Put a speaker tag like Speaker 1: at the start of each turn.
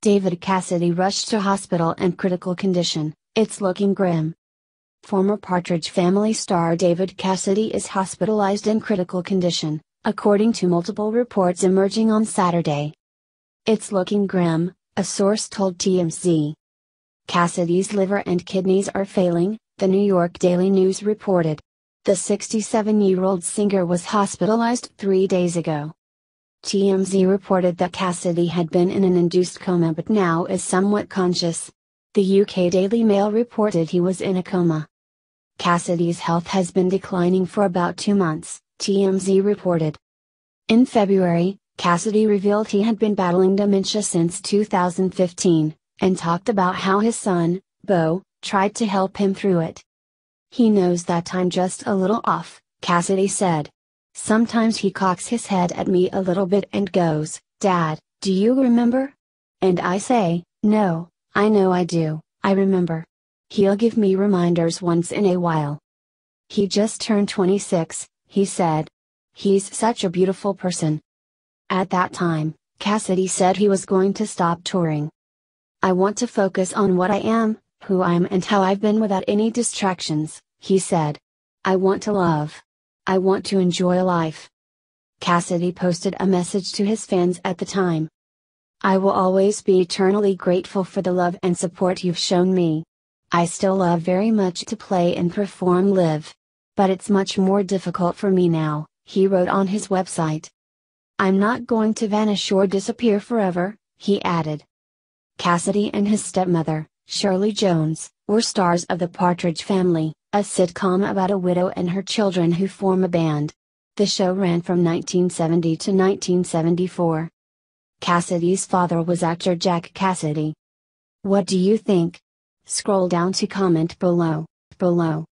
Speaker 1: David Cassidy rushed to hospital in critical condition, it's looking grim. Former Partridge Family star David Cassidy is hospitalized in critical condition, according to multiple reports emerging on Saturday. It's looking grim, a source told TMZ. Cassidy's liver and kidneys are failing, the New York Daily News reported. The 67-year-old singer was hospitalized 3 days ago. TMZ reported that Cassidy had been in an induced coma but now is somewhat conscious. The UK Daily Mail reported he was in a coma. Cassidy's health has been declining for about 2 months, TMZ reported. In February, Cassidy revealed he had been battling dementia since 2015, and talked about how his son, Beau, tried to help him through it. He knows that I'm just a little off, Cassidy said. Sometimes he cocks his head at me a little bit and goes, "Dad, do you remember?" And I say, "No, I know I do, I remember." He'll give me reminders once in a while. He just turned 26, he said. He's such a beautiful person. At that time, Cassidy said he was going to stop touring. "I want to focus on what I am, who I am and how I've been without any distractions," he said. "I want to love. I want to enjoy life." Cassidy posted a message to his fans at the time. "I will always be eternally grateful for the love and support you've shown me. I still love very much to play and perform live. But it's much more difficult for me now," he wrote on his website. "I'm not going to vanish or disappear forever," he added. Cassidy and his stepmother, Shirley Jones, were stars of The Partridge Family, a sitcom about a widow and her children who form a band. The show ran from 1970 to 1974. Cassidy's father was actor Jack Cassidy. What do you think? Scroll down to comment below.